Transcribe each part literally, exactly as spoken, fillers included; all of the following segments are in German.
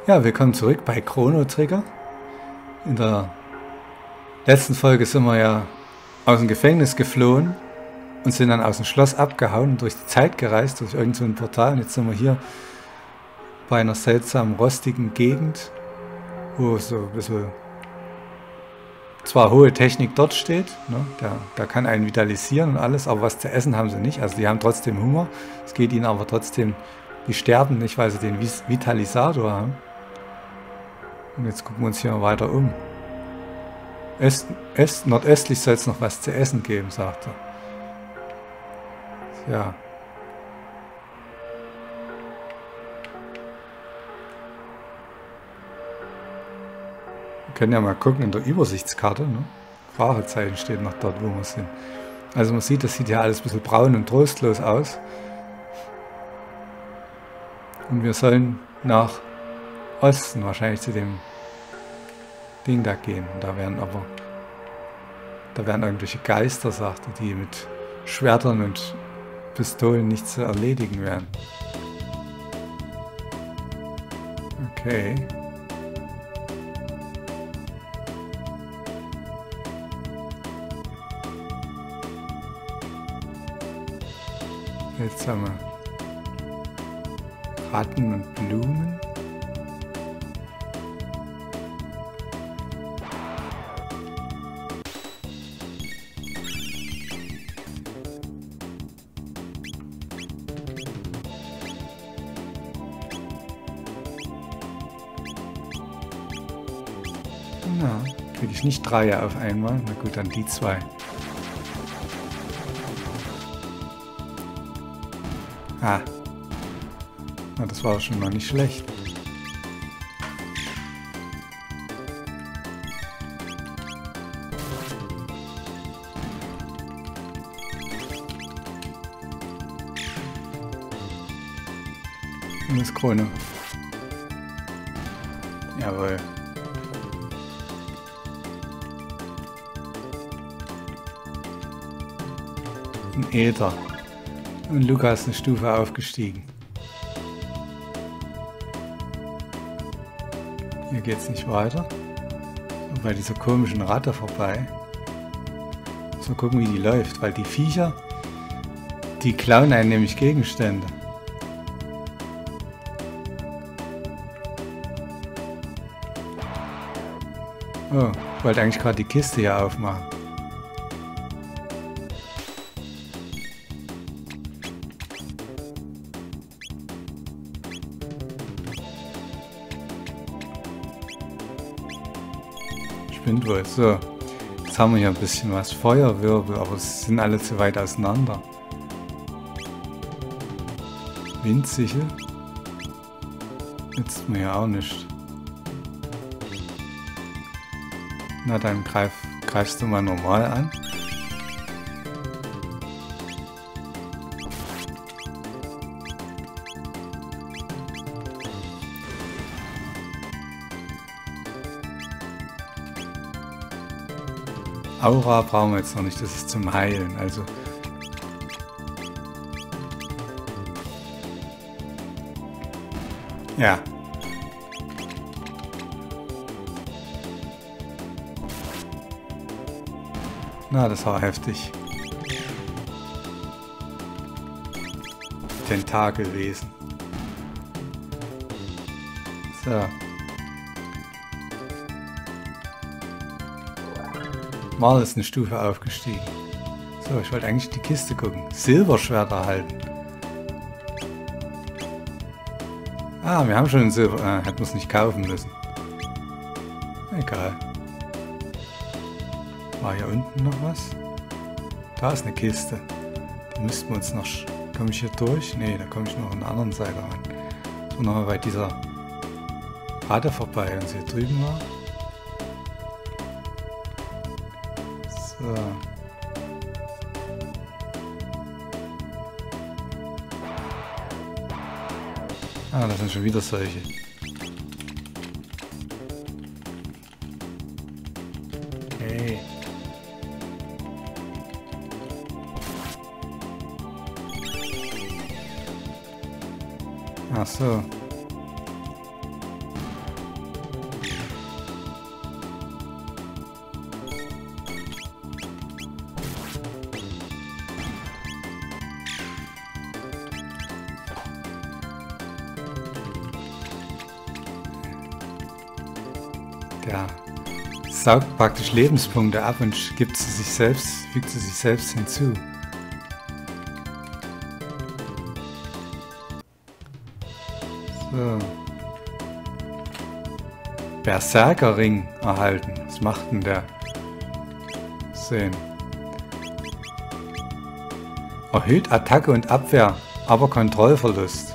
Ja, willkommen zurück bei Chrono Trigger. In der letzten Folge sind wir ja aus dem Gefängnis geflohen und sind dann aus dem Schloss abgehauen und durch die Zeit gereist, durch irgend so ein Portal. Und jetzt sind wir hier bei einer seltsamen, rostigen Gegend, wo so ein bisschen zwar hohe Technik dort steht, ne? der, der kann einen vitalisieren und alles, aber was zu essen haben sie nicht. Also die haben trotzdem Hunger, es geht ihnen aber trotzdem, die sterben nicht, weil sie den Vitalisator haben. Und jetzt gucken wir uns hier mal weiter um. Est, Est, nordöstlich soll es noch was zu essen geben, sagt er. Ja. Wir können ja mal gucken in der Übersichtskarte. Ne? Fragezeichen steht noch dort, wo wir sind. Also man sieht, das sieht ja alles ein bisschen braun und trostlos aus. Und wir sollen nach Osten wahrscheinlich zu dem Ding da gehen. Und da werden aber da werden irgendwelche Geister, sagt er, die mit Schwertern und Pistolen nicht zu erledigen werden. Okay. Jetzt haben wir Ratten und Blumen. Na, kriege ich nicht drei auf einmal. Na gut, dann die zwei. Ah. Na, das war schon mal nicht schlecht. Und das Krone. Jawohl. Ein Äther. Und Lukas eine Stufe aufgestiegen. Hier geht es nicht weiter. So, bei dieser komischen Ratte vorbei. So gucken, wie die läuft, weil die Viecher, die klauen einen nämlich Gegenstände. Oh, ich wollte eigentlich gerade die Kiste hier aufmachen. Spinnt wohl. So, jetzt haben wir hier ein bisschen was. Feuerwirbel, aber es sind alle zu weit auseinander. Windsichel. Nützt mir ja auch nicht. Na, dann greif, greifst du mal normal an. Aura brauchen wir jetzt noch nicht, das ist zum Heilen, also. Ja. Na, das war heftig. Tentakelwesen. So. Mal ist eine Stufe aufgestiegen. So, ich wollte eigentlich die Kiste gucken. Silberschwert erhalten. Ah, wir haben schon ein Silber... Äh, hätten wir es nicht kaufen müssen. Egal. War hier unten noch was? Da ist eine Kiste. Die müssten wir uns noch... Komme ich hier durch? Ne, da komme ich noch an der anderen Seite ran. So, nochmal bei dieser Ratte vorbei, wenn sie hier drüben war. So. Ah, das sind schon wieder solche. Hey. Ach so. der saugt praktisch Lebenspunkte ab und gibt sie sich selbst, fügt sie sich selbst hinzu. So. Berserkerring erhalten. Was macht denn der? Sehen. Erhöht Attacke und Abwehr, aber Kontrollverlust.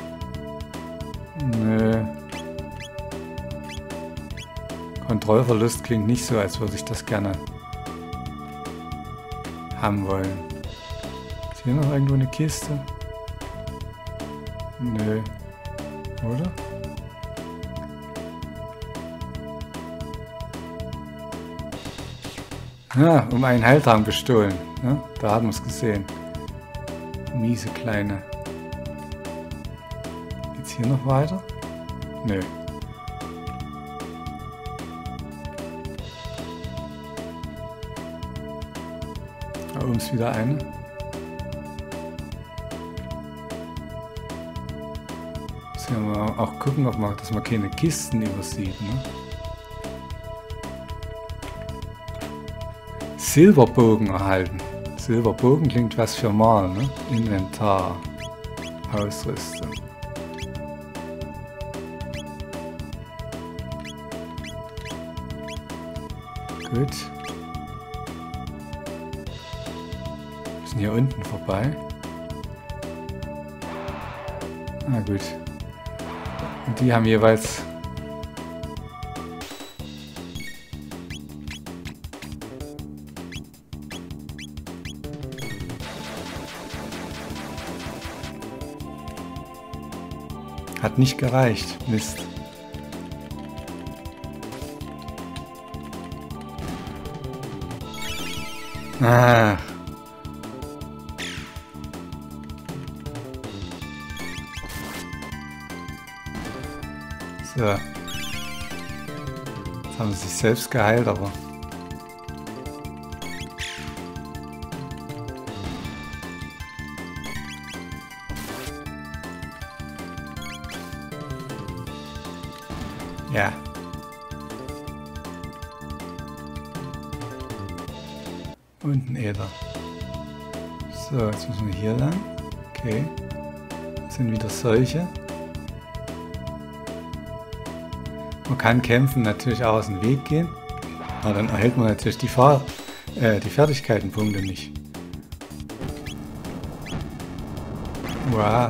Nö. Kontrollverlust klingt nicht so, als würde ich das gerne haben wollen. Ist hier noch irgendwo eine Kiste? Nö. Oder? Ja, um einen Heiltrank bestohlen. Ja, da haben wir es gesehen. Miese Kleine. Geht's hier noch weiter? Nö. Da oben ist wieder eine. Müssen wir auch gucken, ob man, dass man keine Kisten übersieht. Ne? Silberbogen erhalten. Silberbogen klingt was für mal, ne? Inventar. Ausrüstung. Gut. Wir sind hier unten vorbei. Na gut. Und die haben jeweils hat nicht gereicht. Mist. Ah. So. Jetzt haben sie sich selbst geheilt, aber ja. Und ein Äther. So, jetzt müssen wir hier lang. Okay. Das sind wieder solche. Man kann kämpfen natürlich auch aus dem Weg gehen. Aber dann erhält man natürlich die, Fahr äh, die Fertigkeitenpunkte nicht. Wow.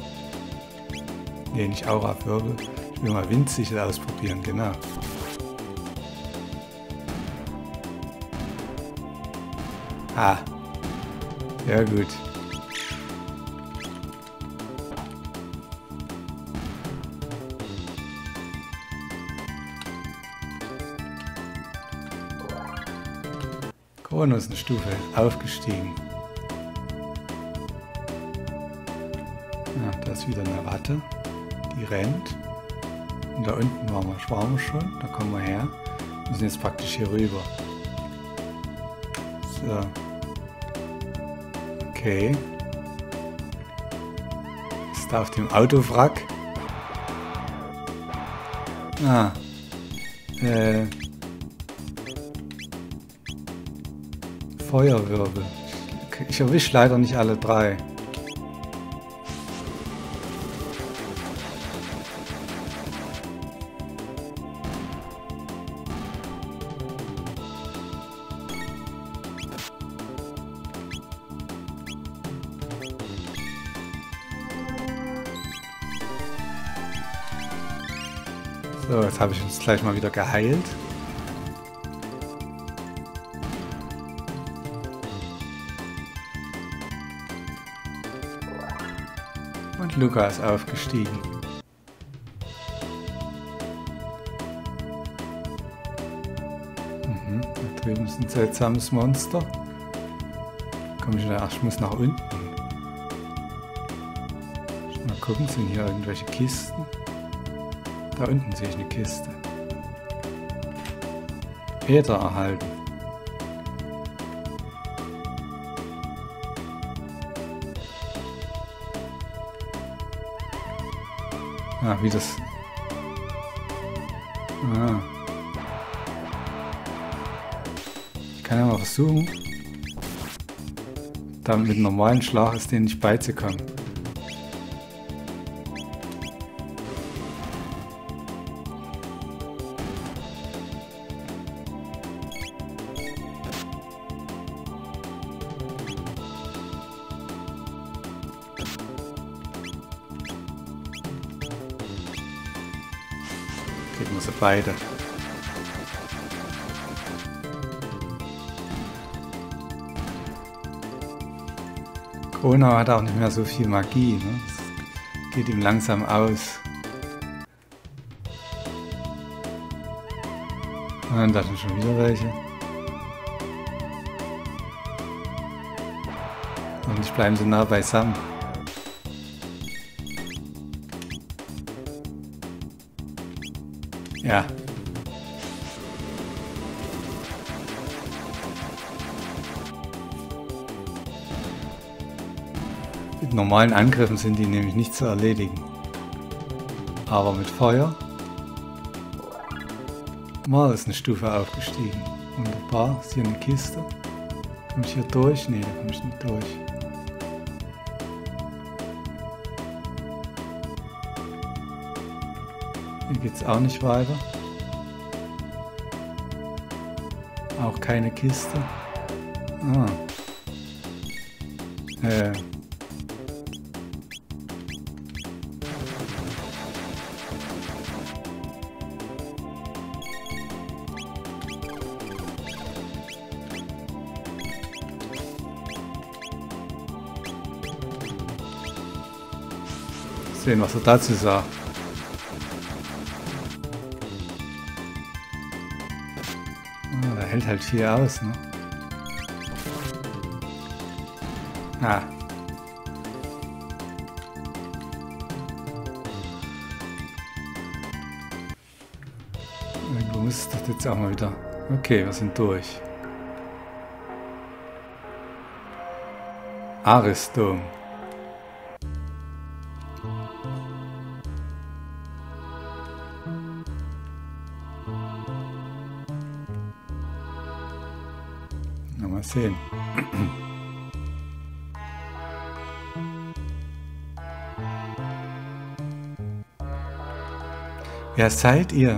Nee, nicht Aura-Wirbel. Ich will mal Windsichel ausprobieren, genau. Ah. Sehr gut. Kronos eine Stufe aufgestiegen. Ja, da ist wieder eine Ratte. Die rennt. Und da unten waren wir, waren wir schon. Da kommen wir her. Wir müssen jetzt praktisch hier rüber. So. Okay. Ist da auf dem Autowrack. Ah. Äh. Feuerwirbel. Ich erwische leider nicht alle drei. So, jetzt habe ich uns gleich mal wieder geheilt. Und Luca ist aufgestiegen. Mhm, da drüben ist ein seltsames Monster. Komm ich, ach, ich muss nach unten. Mal gucken, sind hier irgendwelche Kisten? Da unten sehe ich eine Kiste. Äther erhalten. Ah, wie das... Ah. Ich kann ja mal versuchen, da mit einem normalen Schlag ist denen nicht beizukommen. Kriegen wir sie beide. Kronau hat auch nicht mehr so viel Magie, ne? Das geht ihm langsam aus. Und da sind schon wieder welche. Und ich bleibe so nah beisammen. Ja. Mit normalen Angriffen sind die nämlich nicht zu erledigen. Aber mit Feuer mal ist eine Stufe aufgestiegen. Wunderbar. Ist hier eine Kiste? Komme ich hier durch? Nee, da komme ich nicht durch. Hier geht es auch nicht weiter. Auch keine Kiste. Ah. Äh. Sehen, was er dazu sagt. Ah, der hält halt viel aus, ne? Ah. Irgendwo muss es doch jetzt auch mal wieder. Okay, wir sind durch. Arisdom. Mal sehen. Wer seid ihr?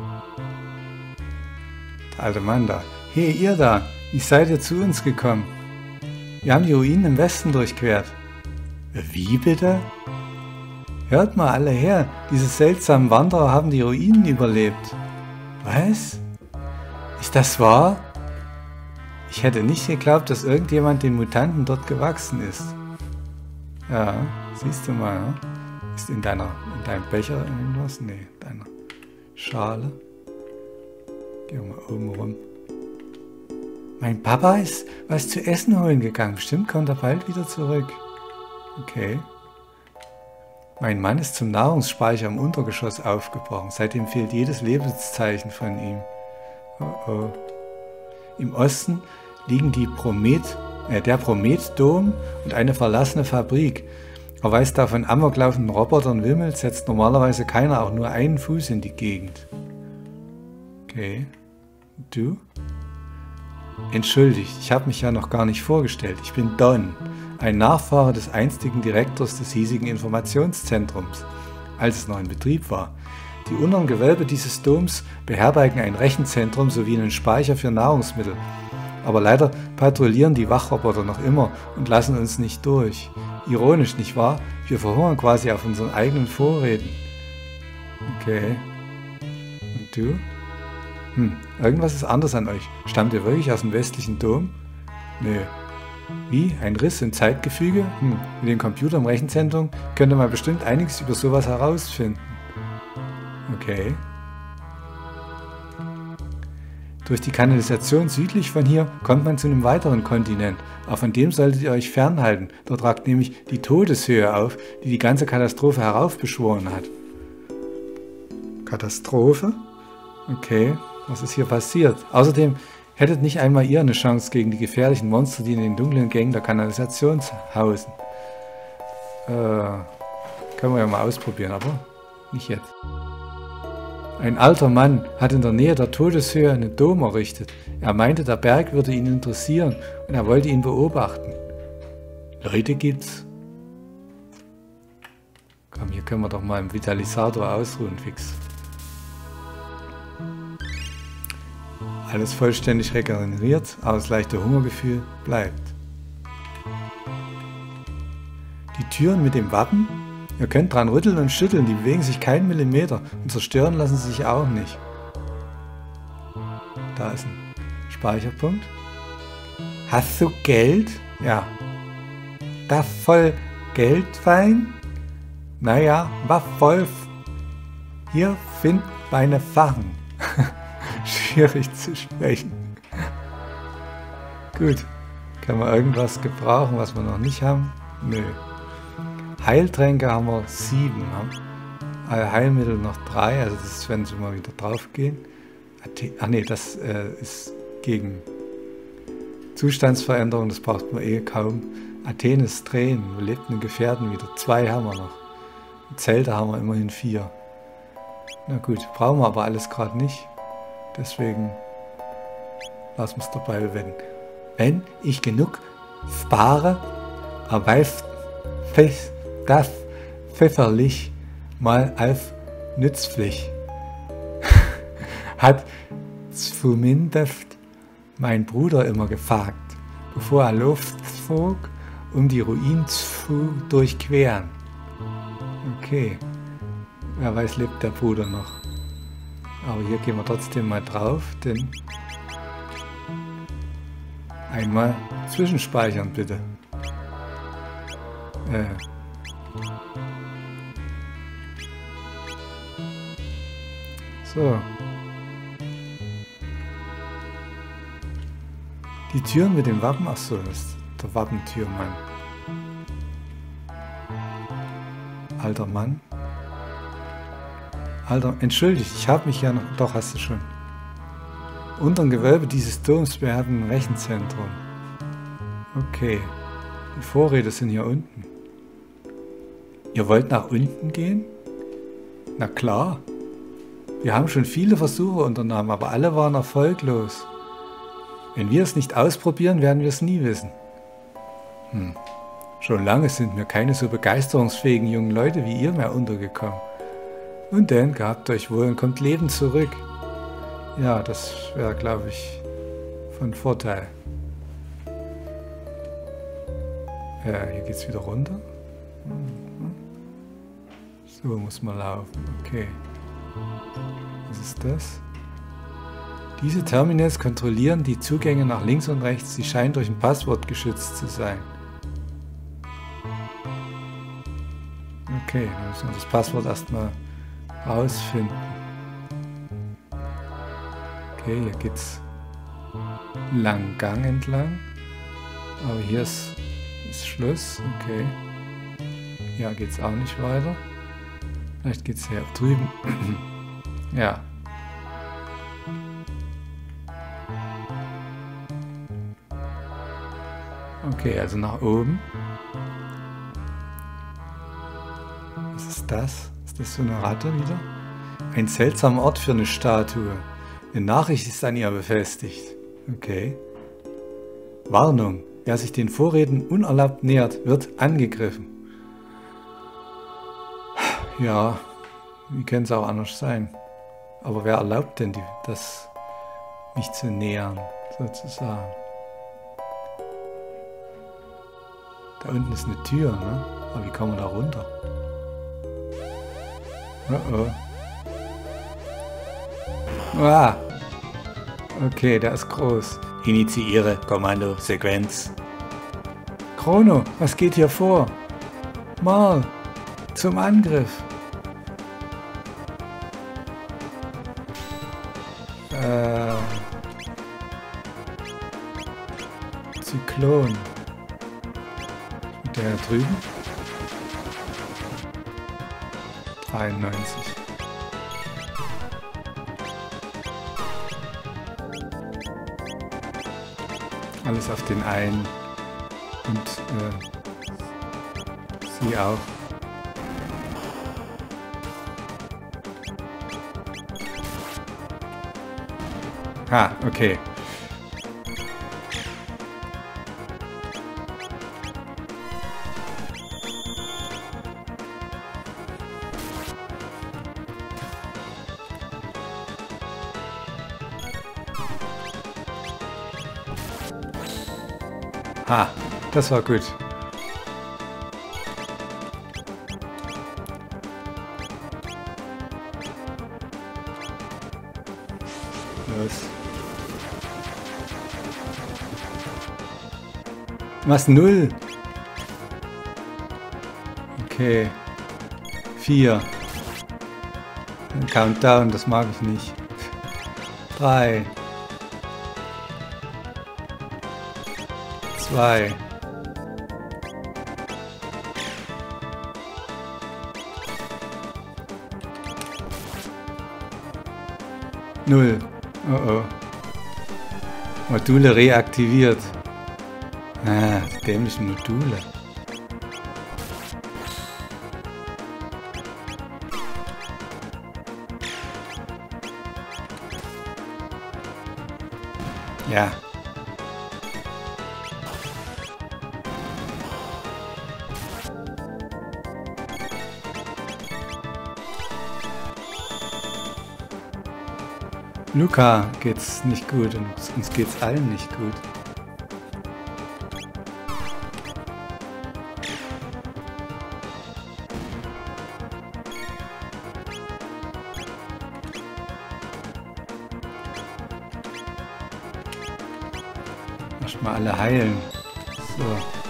Der alte Mann da. Hey, ihr da! Wie seid ihr zu uns gekommen? Wir haben die Ruinen im Westen durchquert. Wie bitte? Hört mal alle her, diese seltsamen Wanderer haben die Ruinen überlebt. Was? Ist das wahr? Ich hätte nicht geglaubt, dass irgendjemand den Mutanten dort gewachsen ist. Ja, siehst du mal, ne? Ist in deiner, in deinem Becher irgendwas? Nee, in deiner Schale. Gehen wir mal oben rum. Mein Papa ist was zu essen holen gegangen. Bestimmt kommt er bald wieder zurück. Okay. Mein Mann ist zum Nahrungsspeicher im Untergeschoss aufgebrochen. Seitdem fehlt jedes Lebenszeichen von ihm. Oh oh. Im Osten liegen die Promet, äh, der Promet-Dom und eine verlassene Fabrik. Aber weil es da von amoklaufenden Robotern wimmelt, setzt normalerweise keiner auch nur einen Fuß in die Gegend. Okay. Du? Entschuldigt, ich habe mich ja noch gar nicht vorgestellt. Ich bin Don, ein Nachfahre des einstigen Direktors des hiesigen Informationszentrums, als es noch in Betrieb war. Die unteren Gewölbe dieses Doms beherbergen ein Rechenzentrum sowie einen Speicher für Nahrungsmittel. Aber leider patrouillieren die Wachroboter noch immer und lassen uns nicht durch. Ironisch, nicht wahr? Wir verhungern quasi auf unseren eigenen Vorräten. Okay. Und du? Hm, irgendwas ist anders an euch. Stammt ihr wirklich aus dem westlichen Dom? Nö. Wie? Ein Riss im Zeitgefüge? Hm, mit dem Computer im Rechenzentrum könnte man bestimmt einiges über sowas herausfinden. Okay. Durch die Kanalisation südlich von hier kommt man zu einem weiteren Kontinent. Auch von dem solltet ihr euch fernhalten. Dort ragt nämlich die Todeshöhe auf, die die ganze Katastrophe heraufbeschworen hat. Katastrophe? Okay, was ist hier passiert? Außerdem hättet nicht einmal ihr eine Chance gegen die gefährlichen Monster, die in den dunklen Gängen der Kanalisation hausen. Äh, können wir ja mal ausprobieren, aber nicht jetzt. Ein alter Mann hat in der Nähe der Todeshöhe einen Dom errichtet. Er meinte, der Berg würde ihn interessieren und er wollte ihn beobachten. Leute gibt's. Komm, hier können wir doch mal im Vitalisator ausruhen, fix. Alles vollständig regeneriert, aber das leichte Hungergefühl bleibt. Die Türen mit dem Wappen? Ihr könnt dran rütteln und schütteln, die bewegen sich keinen Millimeter und zerstören lassen sie sich auch nicht. Da ist ein Speicherpunkt. Hast du Geld? Ja. Da voll Geldwein? Naja, war voll. Hier find meine Sachen. Schwierig zu sprechen. Gut. Kann man irgendwas gebrauchen, was wir noch nicht haben? Nö. Heiltränke haben wir sieben. Alle Heilmittel noch drei, also das ist, wenn sie mal wieder drauf gehen. Ach nee, das äh, ist gegen Zustandsveränderung, das braucht man eh kaum. Athenes Tränen, wir lebten Gefährten wieder. Zwei haben wir noch. Zelte haben wir immerhin vier. Na gut, brauchen wir aber alles gerade nicht. Deswegen lassen wir es dabei, wenn, wenn ich genug spare, erweist das pfefferlich mal als nützlich. Hat zumindest mein Bruder immer gefragt, bevor er loszog, um die Ruinen zu durchqueren. Okay, wer weiß, lebt der Bruder noch. Aber hier gehen wir trotzdem mal drauf, denn einmal zwischenspeichern bitte. Äh. So. Die Türen mit dem Wappen, ach so, das ist der Wappentürmann. Alter Mann. Alter, entschuldigt, ich habe mich ja noch... Doch, hast du schon. Unter dem Gewölbe dieses Doms, wir haben ein Rechenzentrum. Okay. Die Vorräte sind hier unten. Ihr wollt nach unten gehen? Na klar. Wir haben schon viele Versuche unternommen, aber alle waren erfolglos. Wenn wir es nicht ausprobieren, werden wir es nie wissen. Hm. Schon lange sind mir keine so begeisterungsfähigen jungen Leute wie ihr mehr untergekommen. Und dann gehabt euch wohl und kommt lebend zurück. Ja, das wäre, glaube ich, von Vorteil. Ja, hier geht's wieder runter. So muss man laufen. Okay. Was ist das? Diese Terminals kontrollieren die Zugänge nach links und rechts. Sie scheinen durch ein Passwort geschützt zu sein. Okay, dann müssen wir das Passwort erstmal rausfinden. Okay, hier geht's einen langen Gang entlang. Aber hier ist, ist Schluss. Okay. Hier geht's auch nicht weiter. Vielleicht geht's hier drüben. Ja. Okay, also nach oben. Was ist das? Ist das so eine Ratte wieder? Ein seltsamer Ort für eine Statue. Eine Nachricht ist an ihr befestigt. Okay. Warnung. Wer sich den Vorräten unerlaubt nähert, wird angegriffen. Ja, wie könnte es auch anders sein? Aber wer erlaubt denn die, das, mich zu nähern, sozusagen? Da unten ist eine Tür, ne? Aber wie kommen wir da runter? Oh oh. Ah! Okay, der ist groß. Initiiere Kommandosequenz. Chrono, was geht hier vor? Mal, zum Angriff. Äh... Zyklon. Der drüben? dreiundneunzig. Alles auf den einen. Und äh, sie auch. Ha, okay. Ha, das war gut. Los. Was? Null? Okay. Vier. Ein Countdown, das mag ich nicht. Drei. Zwei. Null. Oh oh. Module reaktiviert. Ah, die dämlichen Module. Ja. Luca geht's nicht gut und uns geht's allen nicht gut. Mal alle heilen. So.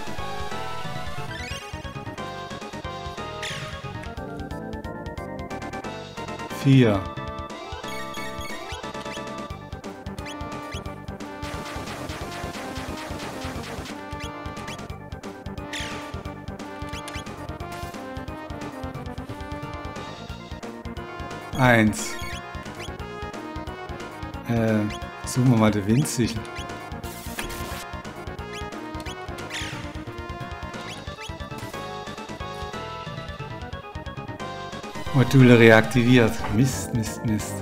Vier. Eins. Äh, suchen wir mal den winzigen. Module reaktiviert. Mist, Mist, Mist.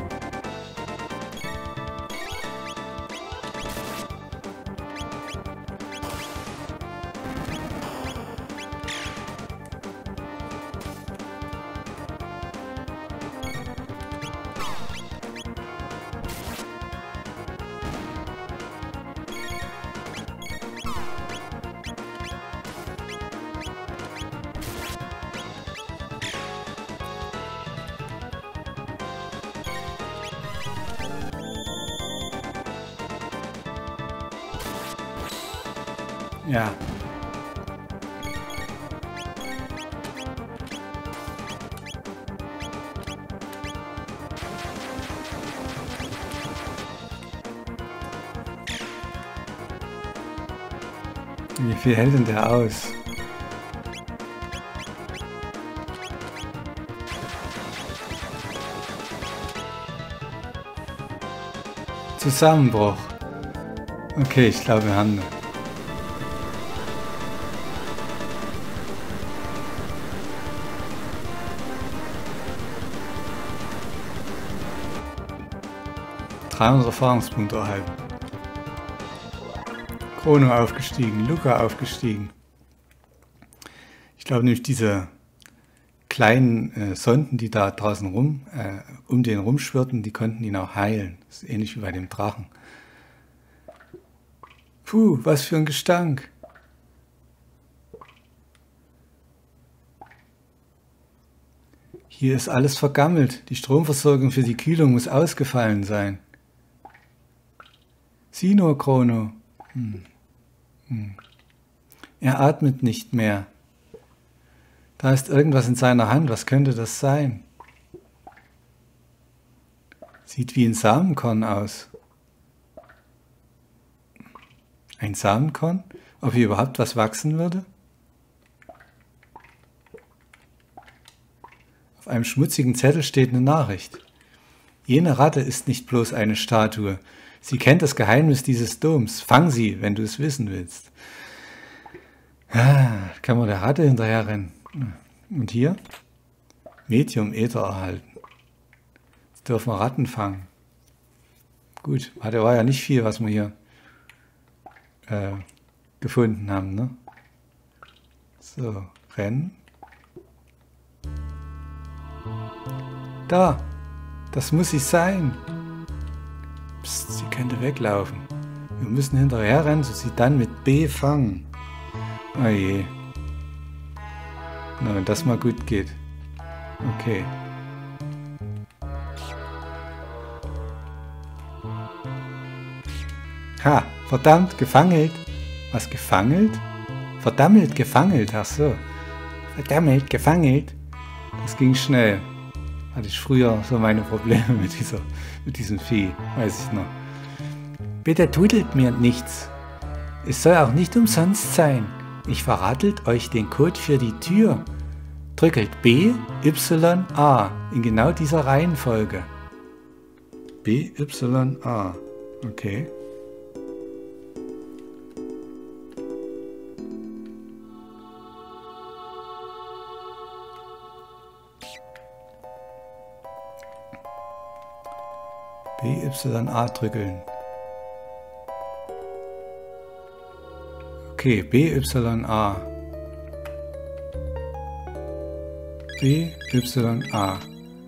Ja. Wie viel hält denn der aus? Zusammenbruch. Okay, ich glaube, wir haben... dreihundert Erfahrungspunkte erhalten. Chrono aufgestiegen, Luca aufgestiegen. Ich glaube nämlich diese kleinen äh, Sonden, die da draußen rum, äh, um den rumschwirrten, die konnten ihn auch heilen. Das ist ähnlich wie bei dem Drachen. Puh, was für ein Gestank. Hier ist alles vergammelt. Die Stromversorgung für die Kühlung muss ausgefallen sein. Sieh nur, Chrono. Hm. Hm. Er atmet nicht mehr. Da ist irgendwas in seiner Hand. Was könnte das sein? Sieht wie ein Samenkorn aus. Ein Samenkorn? Ob hier überhaupt was wachsen würde? Auf einem schmutzigen Zettel steht eine Nachricht. Jene Ratte ist nicht bloß eine Statue. Sie kennt das Geheimnis dieses Doms. Fang sie, wenn du es wissen willst. Ah, kann man der Ratte hinterher rennen. Und hier? Medium Ether erhalten. Jetzt dürfen wir Ratten fangen. Gut, da war ja nicht viel, was wir hier äh, gefunden haben, ne? So, rennen. Da, das muss sie sein. Psst, sie könnte weglaufen. Wir müssen hinterher rennen, so sie dann mit B fangen. Oh je. Na, wenn das mal gut geht. Okay. Ha, verdammt, gefangelt. Was, gefangelt? Verdammt, gefangelt, ach so. Verdammt, gefangelt. Das ging schnell. Hatte ich früher so meine Probleme mit, dieser, mit diesem Vieh, weiß ich noch. Bitte tudelt mir nichts. Es soll auch nicht umsonst sein. Ich verratelt euch den Code für die Tür. Drückelt B, Y, A in genau dieser Reihenfolge. B, Y, A. Okay. B, Y, A drücken. Okay, B, Y, A. B, Y, A.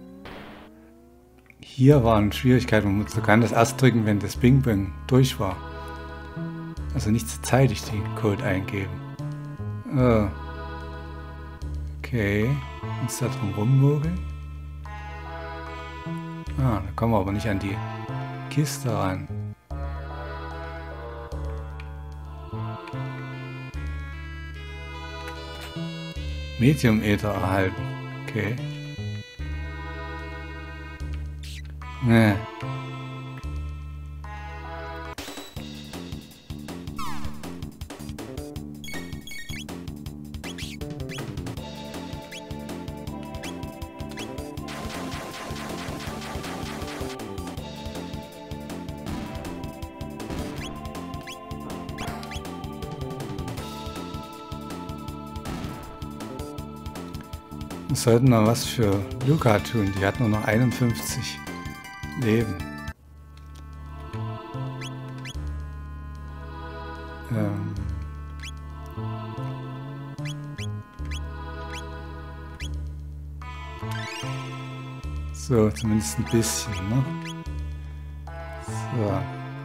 Hier waren Schwierigkeiten, man kann das erst drücken, wenn das Bing-Bang durch war. Also nicht so zeitig den Code eingeben. Oh. Okay, uns da drum rummogeln. Ah, da kommen wir aber nicht an die Kiste ran. Medium-Ether erhalten. Okay. Nee. Wir sollten noch was für Luca tun. Die hat nur noch einundfünfzig Leben. Ähm. So, zumindest ein bisschen, ne? So.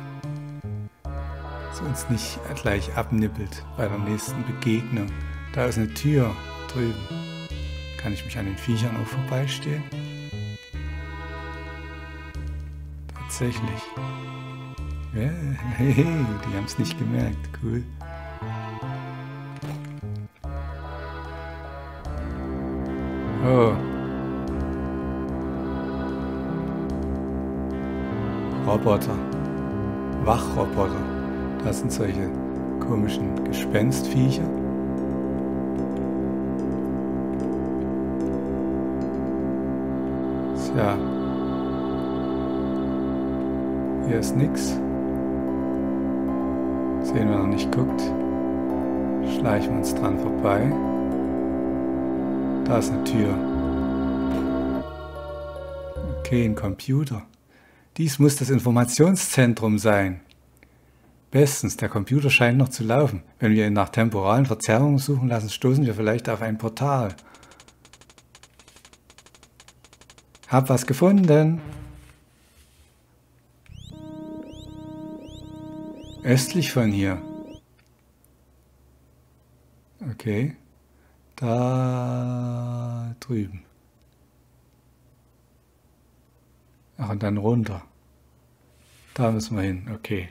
So uns nicht gleich abnippelt bei der nächsten Begegnung. Da ist eine Tür drüben. Kann ich mich an den Viechern auch vorbeistehen? Tatsächlich. Ja, hey, die haben es nicht gemerkt. Cool. Oh. Roboter. Wachroboter. Das sind solche komischen Gespenstviecher. Ja. Hier ist nix. Sehen wir noch nicht guckt. Schleichen wir uns dran vorbei. Da ist eine Tür. Okay, ein Computer. Dies muss das Informationszentrum sein. Bestens, der Computer scheint noch zu laufen. Wenn wir ihn nach temporalen Verzerrungen suchen lassen, stoßen wir vielleicht auf ein Portal. Hab was gefunden. Östlich von hier. Okay. Da drüben. Ach, und dann runter. Da müssen wir hin. Okay.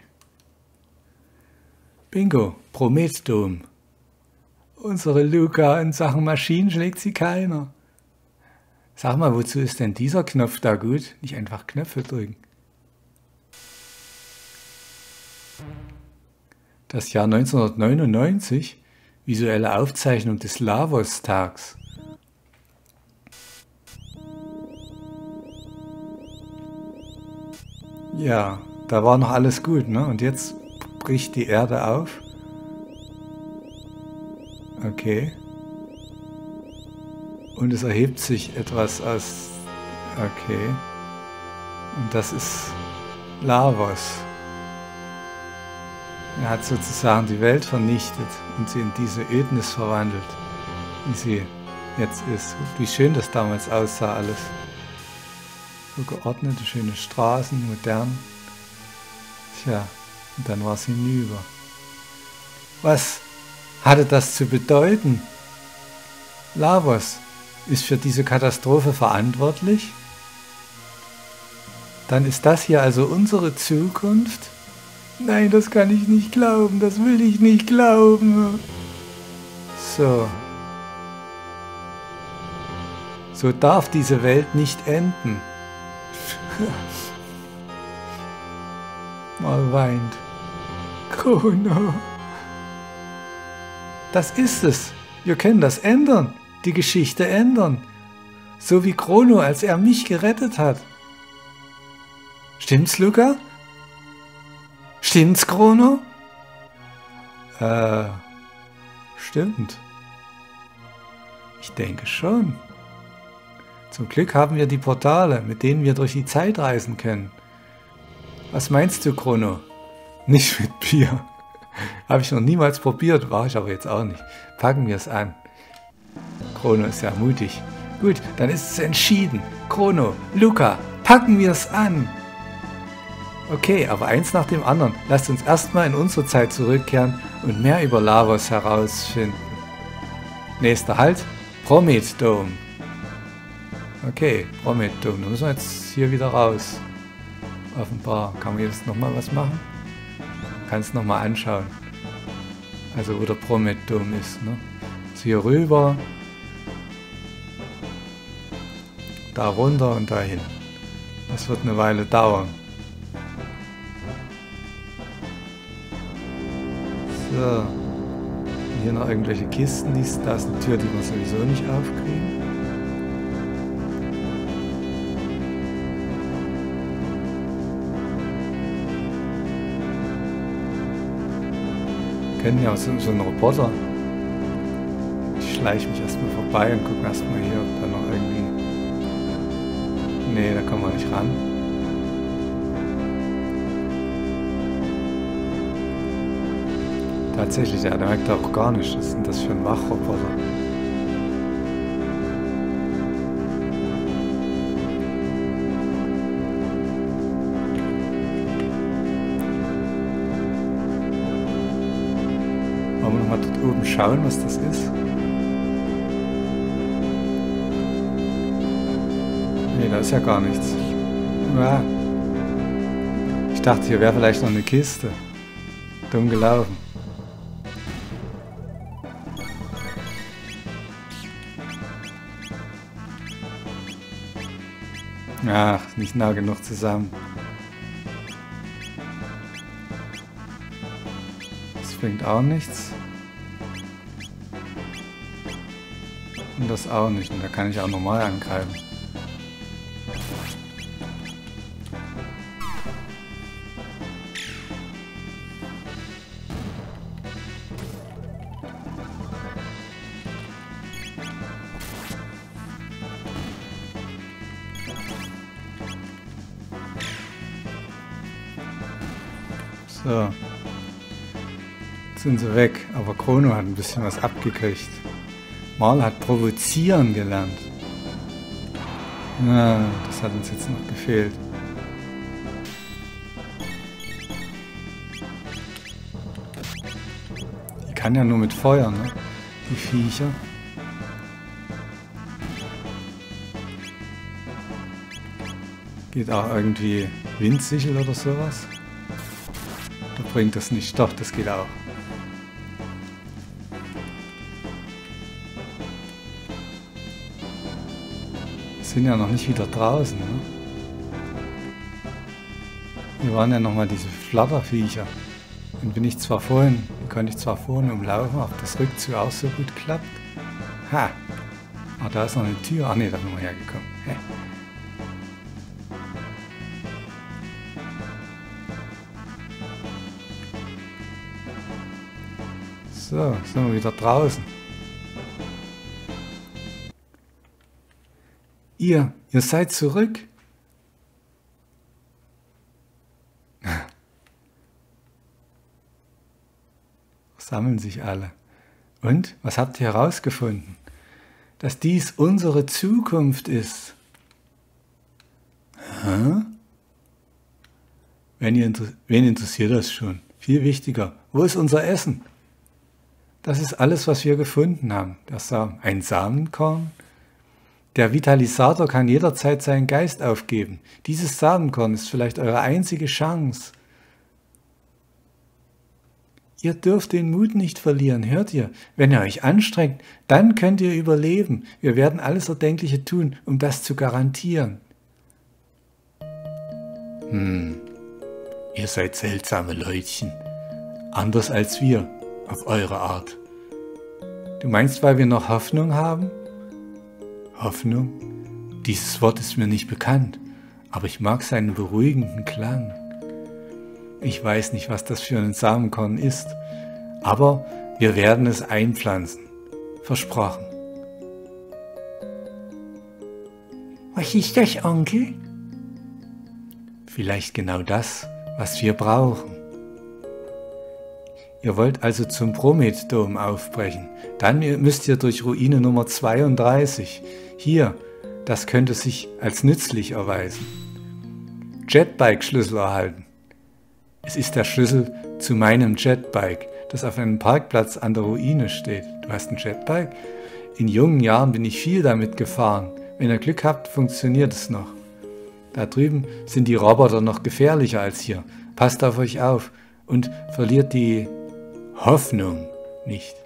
Bingo. Prometdom. Unsere Luca in Sachen Maschinen schlägt sie keiner. Sag mal, wozu ist denn dieser Knopf da gut? Nicht einfach Knöpfe drücken. Das Jahr neunzehnhundertneunundneunzig, visuelle Aufzeichnung des Lavos-Tags. Ja, da war noch alles gut, ne? Und jetzt bricht die Erde auf. Okay. Und es erhebt sich etwas aus... Okay. Und das ist Lavos. Er hat sozusagen die Welt vernichtet und sie in diese Ödnis verwandelt, wie sie jetzt ist. Wie schön das damals aussah alles. So geordnete, schöne Straßen, modern. Tja, und dann war es hinüber. Was hatte das zu bedeuten? Lavos ist für diese Katastrophe verantwortlich? Dann ist das hier also unsere Zukunft? Nein, das kann ich nicht glauben, das will ich nicht glauben. So. So darf diese Welt nicht enden. Mal weint. Chrono. Das ist es. Wir können das ändern. Die Geschichte ändern. So wie Chrono, als er mich gerettet hat. Stimmt's, Luca? Stimmt's, Chrono? Äh, stimmt. Ich denke schon. Zum Glück haben wir die Portale, mit denen wir durch die Zeit reisen können. Was meinst du, Chrono? Nicht mit Bier. Habe ich noch niemals probiert, war ich aber jetzt auch nicht. Packen wir es an. Chrono ist ja mutig. Gut, dann ist es entschieden. Chrono, Luca, packen wir es an. Okay, aber eins nach dem anderen. Lasst uns erstmal in unsere Zeit zurückkehren und mehr über Lavos herausfinden. Nächster Halt, Promet Dome. Okay, Promet Dome. Da müssen wir jetzt hier wieder raus. Offenbar. Kann man jetzt nochmal was machen? Kann es nochmal anschauen. Also wo der Promet Dome ist. Ne? Also hier rüber. Da runter und dahin. Das wird eine Weile dauern. So. Hier noch irgendwelche Kisten. Da ist eine Tür, die wir sowieso nicht aufkriegen. Wir kennen ja so, so einen Roboter. Ich schleiche mich erstmal vorbei und gucke erstmal hier, ob da noch irgendwie... Nee, da kommen wir nicht ran. Tatsächlich, ja, der merkt auch gar nicht. Was ist denn das für ein Wachroboter? Wollen wir nochmal dort oben schauen, was das ist? Nee, da ist ja gar nichts. Ja. Ich dachte, hier wäre vielleicht noch eine Kiste. Dumm gelaufen. Ach, nicht nah genug zusammen. Das bringt auch nichts. Und das auch nicht. Und da kann ich auch normal angreifen. So. Jetzt sind sie weg, aber Chrono hat ein bisschen was abgekriegt. Marle hat provozieren gelernt. Na, das hat uns jetzt noch gefehlt. Die kann ja nur mit Feuer, ne? Die Viecher. Geht auch irgendwie Windsichel oder sowas? Da bringt das nicht. Doch, das geht auch. Wir sind ja noch nicht wieder draußen, ne? Hier waren ja nochmal diese Flatterviecher. Den bin ich zwar vorhin, die konnte ich zwar vorhin umlaufen, ob das Rückzug auch so gut klappt. Ha! Ah, da ist noch eine Tür. Ach ne, da sind wir hergekommen. Hä? So, sind wir wieder draußen. Ihr, ihr seid zurück. Sammeln sich alle. Und, was habt ihr herausgefunden? Dass dies unsere Zukunft ist. Hä? Wen, ihr, wen interessiert das schon? Viel wichtiger, wo ist unser Essen? Das ist alles, was wir gefunden haben. Der Samen, ein Samenkorn. Der Vitalisator kann jederzeit seinen Geist aufgeben. Dieses Samenkorn ist vielleicht eure einzige Chance. Ihr dürft den Mut nicht verlieren, hört ihr? Wenn ihr euch anstrengt, dann könnt ihr überleben. Wir werden alles Erdenkliche tun, um das zu garantieren. Hm, ihr seid seltsame Leutchen. Anders als wir, auf eure Art. Du meinst, weil wir noch Hoffnung haben? Hoffnung? Dieses Wort ist mir nicht bekannt, aber ich mag seinen beruhigenden Klang. Ich weiß nicht, was das für ein Samenkorn ist, aber wir werden es einpflanzen. Versprochen. Was ist das, Onkel? Vielleicht genau das, was wir brauchen. Ihr wollt also zum Promet-Dom aufbrechen. Dann müsst ihr durch Ruine Nummer zweiunddreißig. Hier, das könnte sich als nützlich erweisen. Jetbike-Schlüssel erhalten. Es ist der Schlüssel zu meinem Jetbike, das auf einem Parkplatz an der Ruine steht. Du hast ein Jetbike? In jungen Jahren bin ich viel damit gefahren. Wenn ihr Glück habt, funktioniert es noch. Da drüben sind die Roboter noch gefährlicher als hier. Passt auf euch auf und verliert die Hoffnung nicht.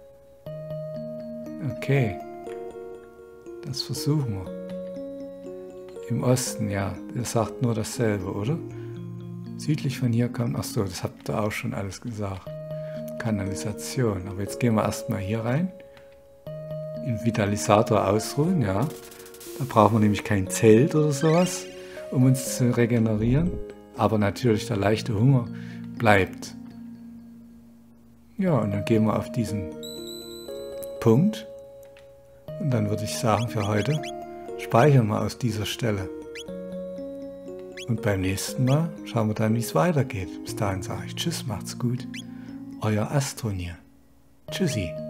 Okay, das versuchen wir. Im Osten, ja, ihr sagt nur dasselbe, oder? Südlich von hier kommt, ach so, das habt ihr auch schon alles gesagt. Kanalisation, aber jetzt gehen wir erstmal hier rein. Im Vitalisator ausruhen, ja. Da brauchen wir nämlich kein Zelt oder sowas, um uns zu regenerieren. Aber natürlich der leichte Hunger bleibt. Ja, und dann gehen wir auf diesen Punkt. Und dann würde ich sagen, für heute speichern wir aus dieser Stelle. Und beim nächsten Mal schauen wir dann, wie es weitergeht. Bis dahin sage ich Tschüss, macht's gut. Euer Astronier. Tschüssi.